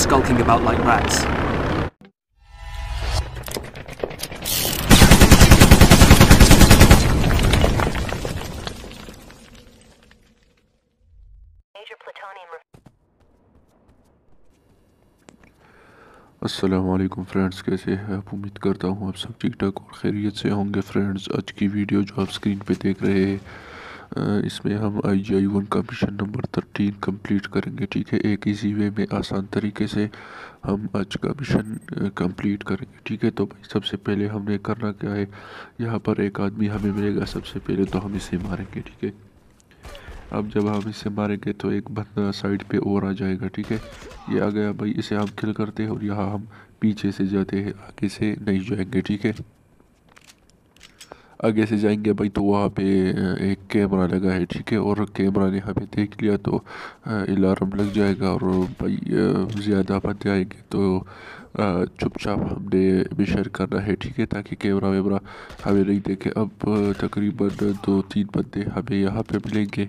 skulking about like rats. अस्सलाम वालेकुम friends, कैसे हैं आप? उम्मीद करता हूँ आप सब ठीक ठाक और खैरियत से होंगे। फ्रेंड्स, आज की वीडियो जो आप स्क्रीन पे देख रहे हैं, इसमें हम IGI-1 का मिशन नंबर 13 कंप्लीट करेंगे। ठीक है, एक इजी वे में आसान तरीके से हम आज का मिशन कंप्लीट करेंगे। ठीक है, तो भाई सबसे पहले हमने करना क्या है, यहाँ पर एक आदमी हमें मिलेगा। सबसे पहले तो हम इसे मारेंगे। ठीक है, अब जब हम इसे मारेंगे तो एक बंदा साइड पे और आ जाएगा। ठीक है, ये आ गया भाई, इसे हम किल करते हैं और यहाँ हम पीछे से जाते हैं, आगे से नहीं जाएंगे। ठीक है, आगे से जाएंगे भाई तो वहाँ पे एक कैमरा लगा है। ठीक है, और कैमरा ने हमें देख लिया तो अलार्म लग जाएगा और भाई ज़्यादा बंदे आएंगे तो चुपचाप हमने मिशन करना है। ठीक है, ताकि कैमरा वैमरा हमें नहीं देखे। अब तकरीबन 2-3 बंदे हमें यहाँ पे मिलेंगे।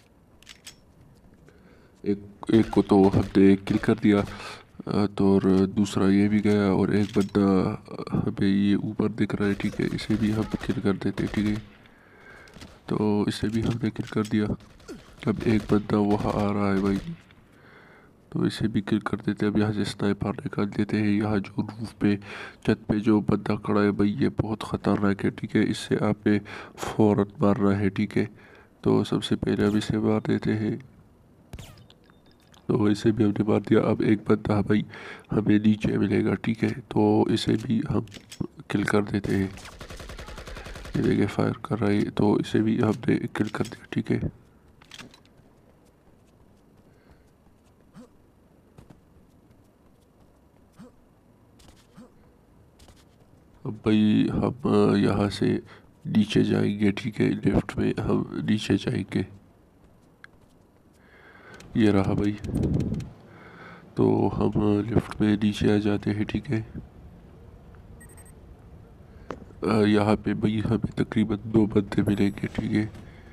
एक एक को तो हमने किल कर दिया, तो और दूसरा ये भी गया और एक बंदा हमें ये ऊपर दिख रहा है। ठीक है, इसे भी हम किल कर देते। ठीक है, तो इसे भी हमने किल कर दिया। अब एक बंदा वहाँ आ रहा है भाई, तो इसे भी किल कर देते। अब यहाँ से स्नाइपर निकाल देते हैं। यहाँ जो रूफ पे, छत पे जो बंदा खड़ा है भाई, ये बहुत ख़तरनाक है। ठीक है, इससे आपने फ़ौरन मारना है। ठीक है, तो सबसे पहले हम इसे मार देते हैं। तो वैसे भी हमने मार दिया। अब एक बंदा भाई हमें नीचे मिलेगा। ठीक है, तो इसे भी हम किल कर देते हैं। ये देखिए फायर कर रहा है, तो इसे भी हमने किल कर दिया। ठीक है, अब भाई हम यहाँ से नीचे जाएंगे। ठीक है, लिफ्ट में हम नीचे जाएंगे। ये रहा भाई, तो हम लिफ्ट में नीचे आ जाते हैं। ठीक है, यहाँ पे भाई हमें तकरीबन 2 बंदे मिलेंगे। ठीक है,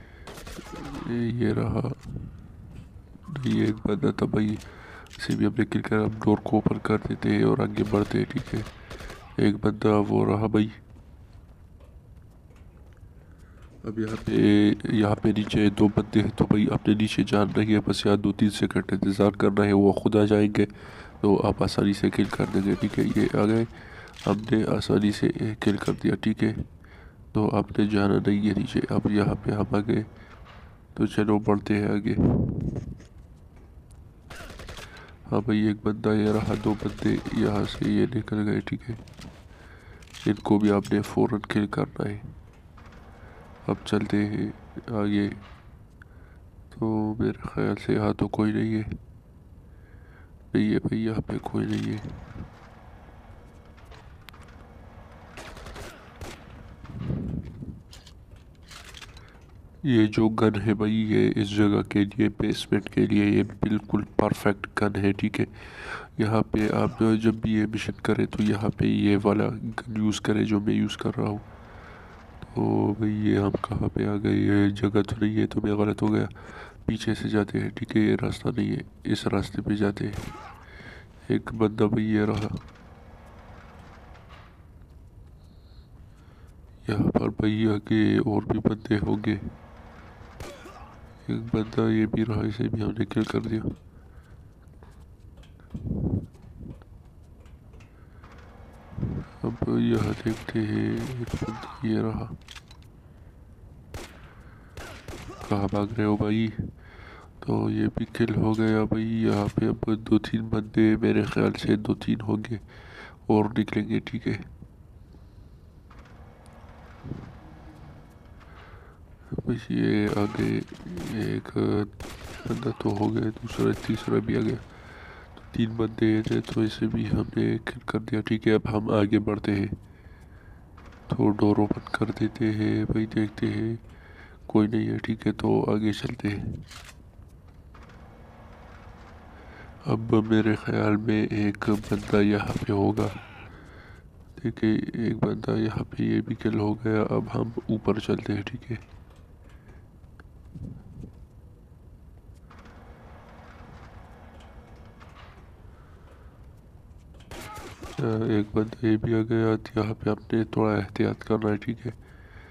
ये रहा, ये एक बंदा था भाई, इसे भी हमने किल कर हम डोर को ओपन कर देते हैं और आगे बढ़ते हैं। ठीक है, एक बंदा वो रहा भाई। अब यहाँ पे नीचे 2 बंदे हैं, तो भाई अपने नीचे जान रही है, बस यहाँ 2-3 सेकंड इंतज़ार करना है, वो खुद आ जाएंगे तो आप आसानी से किल कर देंगे। ठीक है, ये आ गए, हमने आसानी से किल कर दिया। ठीक है, तो आपने जाना नहीं है नीचे। अब यहाँ पे हम आ गए, तो चलो बढ़ते हैं आगे। हाँ भाई, एक बंदा ये रहा, 2 बंदे यहाँ से ये निकल गए। ठीक है, इनको भी आपने फ़ौरन किल करना है। अब चलते हैं आगे, तो मेरे ख्याल से यहाँ तो कोई नहीं है। नहीं है भाई, यहाँ पे कोई नहीं है। ये जो गन है भाई, ये इस जगह के लिए, बेसमेंट के लिए ये बिल्कुल परफेक्ट गन है। ठीक है, यहाँ पे आप जब भी ये मिशन करें तो यहाँ पे ये वाला गन यूज़ करें जो मैं यूज़ कर रहा हूँ। तो भाई ये हम कहाँ पे आ गए? ये जगह तो नहीं है, तो मैं गलत हो गया। पीछे से जाते हैं। ठीक है, ये रास्ता नहीं है, इस रास्ते पे जाते हैं। एक बंदा भाई ये रहा, यहाँ पर भाई आगे और भी बंदे होंगे। एक बंदा ये भी रहा, इसे भी हमने किल कर दिया। अब यहाँ देखते हैं, एक बंदा ये रहा। कहाँ भाग रहे हो भाई? तो ये भी किल हो गया भाई। यहाँ पे अब 2-3 बंदे, मेरे ख्याल से 2-3 होंगे और निकलेंगे। ठीक है, बस ये आगे एक बंदा तो हो गया, दूसरा तीसरा भी आ गया, तो 3 बंदे थे, तो इसे भी हमने किल कर दिया। ठीक है, अब हम आगे बढ़ते हैं, तो डोर ओपन कर देते हैं भाई, देखते हैं कोई नहीं है। ठीक है, तो आगे चलते हैं। अब मेरे ख्याल में एक बंदा यहाँ पे होगा। देखिए, एक बंदा यहाँ पे ये भी किल हो गया। अब हम ऊपर चलते हैं। ठीक है, एक बंदा ये भी आ गया, तो यहाँ पे आपने थोड़ा एहतियात करना है, ठीक है।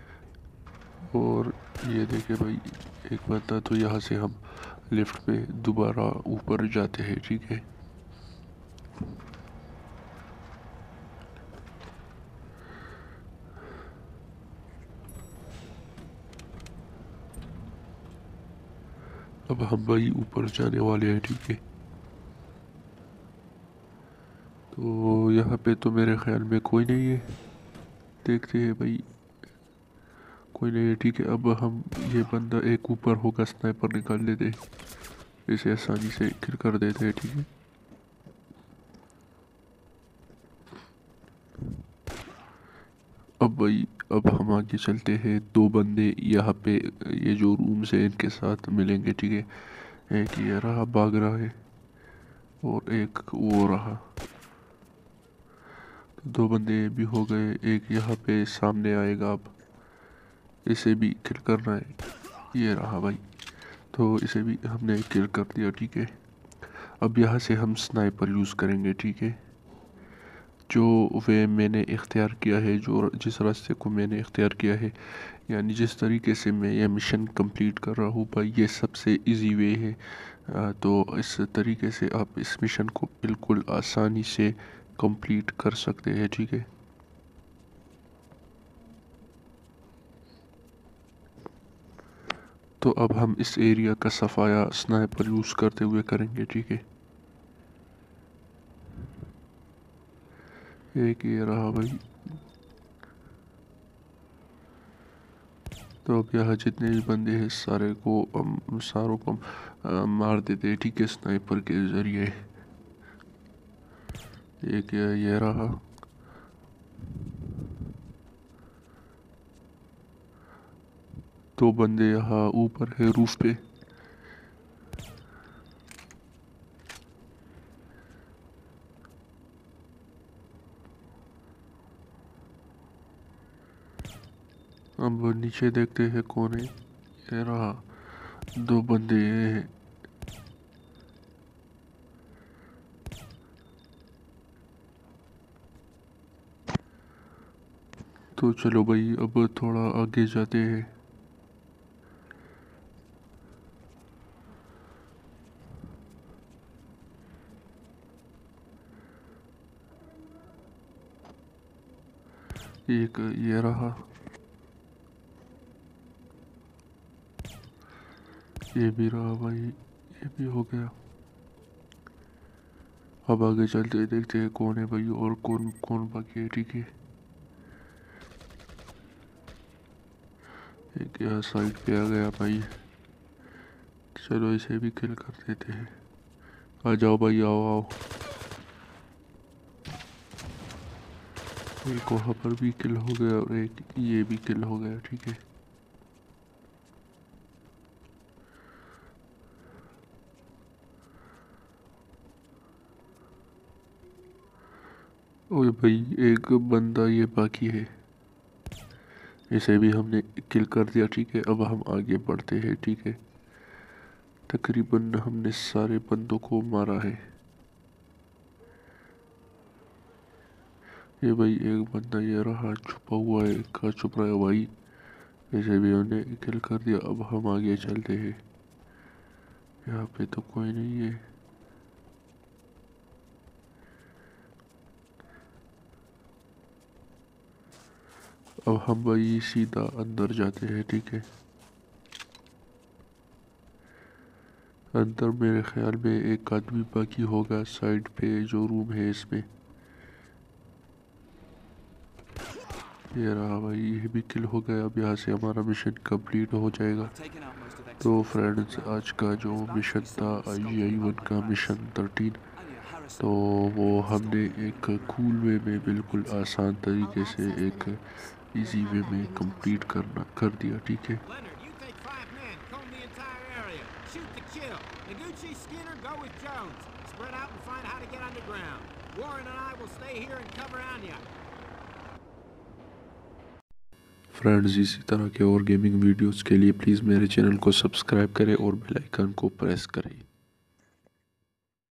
और ये देखिए भाई, एक बंदा, तो यहाँ से हम लिफ्ट में दोबारा ऊपर जाते हैं, ठीक है। अब हम भाई ऊपर जाने वाले हैं, ठीक है। तो यहाँ पे तो मेरे ख्याल में कोई नहीं है, देखते हैं भाई, कोई नहीं है, ठीक है। अब हम, ये बंदा एक ऊपर होगा, स्नाइपर निकाल लेते हैं, इसे आसानी से किल कर देते हैं, ठीक है। अब भाई, अब हम आगे चलते हैं। दो बंदे यहाँ पे ये जो रूम्स है इनके साथ मिलेंगे, ठीक है। एक ये रहा भाग रहा है और एक वो रहा, तो दो बंदे ये भी हो गए। एक यहाँ पे सामने आएगा, अब इसे भी किल करना है, ये रहा भाई, तो इसे भी हमने किल कर दिया, ठीक है। अब यहाँ से हम स्नाइपर यूज़ करेंगे, ठीक है। जो वे मैंने इख्तियार किया है, जो जिस रास्ते को मैंने इख्तियार किया है, यानी जिस तरीके से मैं यह मिशन कंप्लीट कर रहा हूँ भाई, ये सबसे इजी वे है। तो इस तरीके से आप इस मिशन को बिल्कुल आसानी से कंप्लीट कर सकते हैं, ठीक है। तो अब हम इस एरिया का सफाया स्नाइपर यूज़ करते हुए करेंगे, ठीक है। एक ये रहा भाई, तो अब यहाँ जितने भी बंदे हैं सारे को सारों को मार देते हैं, ठीक है, स्नाइपर के ज़रिए। एक ये रहा, दो बंदे यहाँ ऊपर है रूफ पे। अब नीचे देखते हैं कौन है, ये रहा, दो बंदे ये हैं। तो चलो भाई, अब थोड़ा आगे जाते हैं। एक ये रहा, ये भी रहा भाई, ये भी हो गया। अब आगे चलते हैं, देखते हैं कौन है भाई, और कौन कौन बाकी है, ठीक है। एक यहाँ साइड पे आ गया भाई, चलो इसे भी किल कर देते हैं। आ जाओ भाई, आओ आओ। एक वहाँ पर भी किल हो गया और एक ये भी किल हो गया, ठीक है। ओए भाई, एक बंदा ये बाकी है, इसे भी हमने किल कर दिया, ठीक है। अब हम आगे बढ़ते हैं, ठीक है। तकरीबन हमने सारे बंदों को मारा है। ये भाई एक बंदा ये रहा छुपा हुआ है, कहाँ छुप रहा है भाई, इसे भी हमने किल कर दिया। अब हम आगे चलते हैं, यहाँ पे तो कोई नहीं है। अब हम भाई सीधा अंदर जाते हैं, ठीक है। अंदर मेरे ख्याल में एक आदमी बाकी होगा, साइड पे जो रूम है इसमें। ये रहा भाई, ये भी किल हो गया। अब यहाँ से हमारा मिशन कंप्लीट हो जाएगा। तो फ्रेंड्स, आज का जो मिशन था IGI-1 का मिशन 13, तो वो हमने एक कूल वे में, बिल्कुल आसान तरीके से, एक इजी वे में कंप्लीट कर दिया, ठीक है। फ्रेंड्स, इसी तरह के और गेमिंग वीडियोस के लिए प्लीज़ मेरे चैनल को सब्सक्राइब करें और बेल आइकन को प्रेस करें।